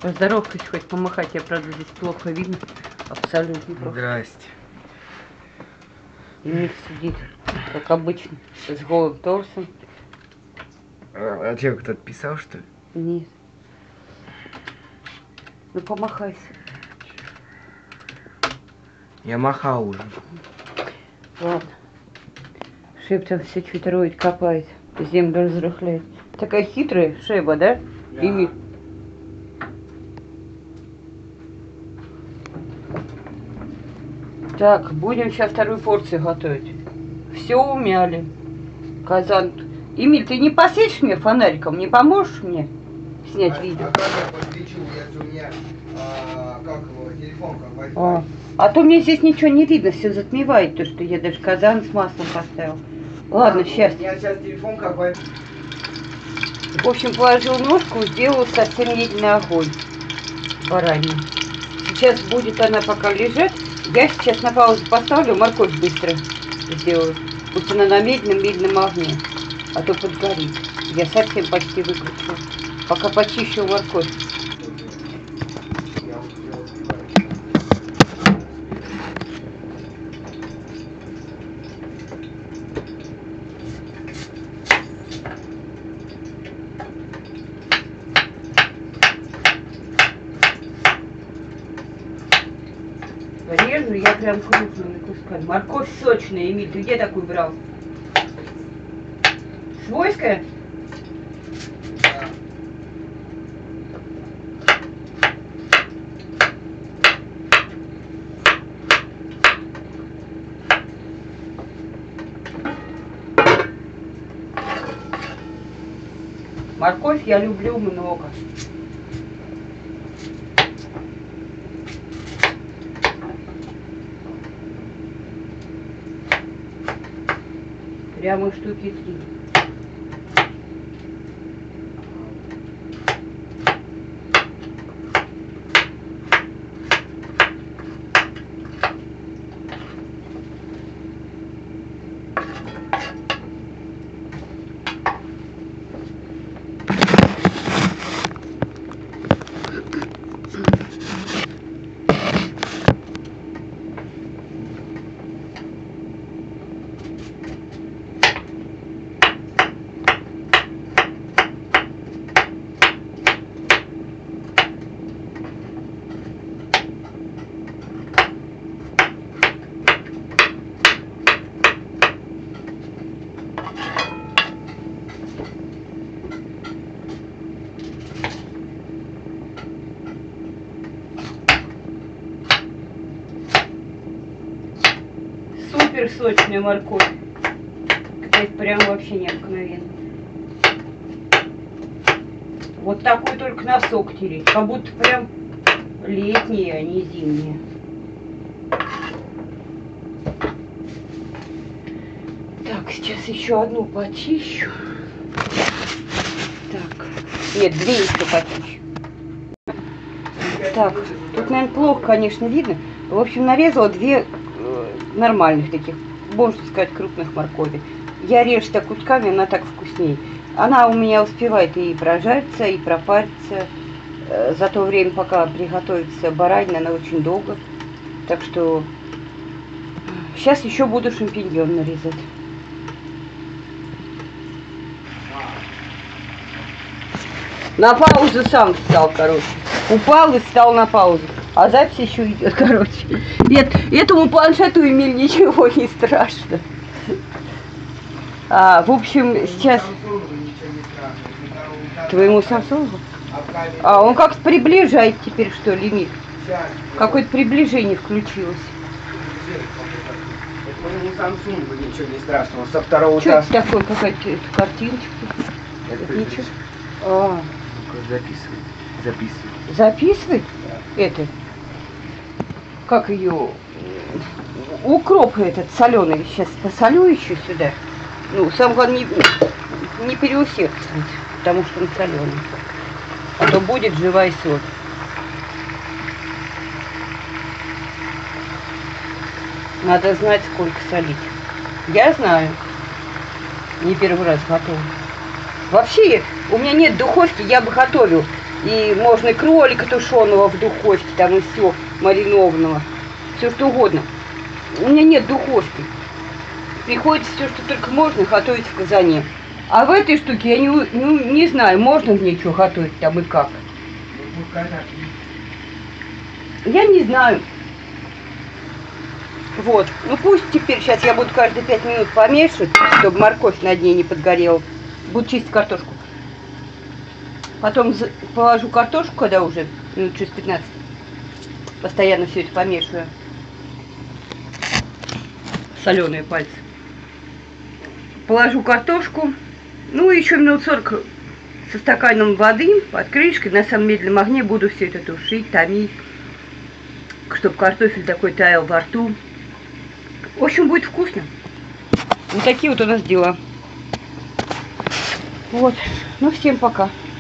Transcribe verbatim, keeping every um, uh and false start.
Поздоровкаюсь, хоть помахать, я, правда, здесь плохо видно. Абсолютно плохо. Здрасте. Эмиль сидит, как обычно, с голым торсом. А, а тебе кто-то писал, что ли? Нет. Ну, помахайся. Я махал уже. Ладно. Шептом все чуть роет, копает, землю разрыхляет. Такая хитрая шеба, да? Да. Эмиль. Так, будем сейчас вторую порцию готовить. Все умяли. Казан. Эмиль, ты не посветишь мне фонариком? Не поможешь мне снять а, видео? А как я подсвечу, если у меня, а, как его, телефон как Wi-Fi? А. а то мне здесь ничего не видно, все затмевает, то, что я даже казан с маслом поставил. Ладно, а, сейчас. У меня сейчас телефон как Wi-Fi. В общем, положил ножку, сделал совсем медленный огонь баранью. Сейчас будет она пока лежать. Я сейчас на паузу поставлю, морковь быстро сделаю. Пусть она на медленном-медленном огне, а то подгорит. Я совсем почти выключила. Пока почищу морковь. Режу я прям крупными кусками. Морковь сочная, Эмиль, ты где такую брал? Свойская? Да. Морковь я люблю много. Прямо штуки три. Супер сочная морковь. Какая-то прям вообще необыкновенная. Вот такой только на сок тереть. Как будто прям летняя, а не зимняя. Так, сейчас еще одну почищу. Так. Нет, две еще почищу. Так, тут, наверное, плохо, конечно, видно. В общем, нарезала две нормальных таких, можно сказать, крупных моркови. Я режу так кусками, она так вкуснее. Она у меня успевает и прожариться, и пропариться. За то время, пока приготовится баранина, она очень долго. Так что сейчас еще буду шампиньон нарезать. На паузу сам встал, короче. Упал и встал на паузу. А запись еще идет, короче. Нет, этому планшету, Эмиль, ничего не страшно. А, в общем, сейчас... Твоему Самсунгу? А, он как-то приближает теперь, что ли, Эмиль? Какое-то приближение включилось. Это моему Самсунгу ничего не страшного. Со второго Что этажа. это такое, какая-то картиночка? Это Ничего. А, записывай. Записывай. записывать? Это? Как ее? Укроп этот соленый. Сейчас посолю еще сюда. Ну, сам главное не, не переусердствовать, потому что он соленый. А то будет живая соль. Надо знать, сколько солить. Я знаю. Не первый раз готовлю. Вообще, у меня нет духовки, я бы готовил. И можно и кролика тушеного в духовке, там и все, маринованного. Все что угодно. У меня нет духовки. Приходится все, что только можно, готовить в казане. А в этой штуке я не, не, не знаю, можно в ней что готовить там и как. Я не знаю. Вот. Ну пусть теперь, сейчас я буду каждые пять минут помешивать, чтобы морковь на дне не подгорела. Буду чистить картошку. Потом положу картошку, когда уже минут через пятнадцать. Постоянно все это помешиваю. Соленые пальцы. Положу картошку. Ну, еще минут сорок со стаканом воды под крышкой на самом медленном огне буду все это тушить, томить, чтобы картофель такой таял во рту. В общем, будет вкусно. Вот такие вот у нас дела. Вот. Ну, всем пока.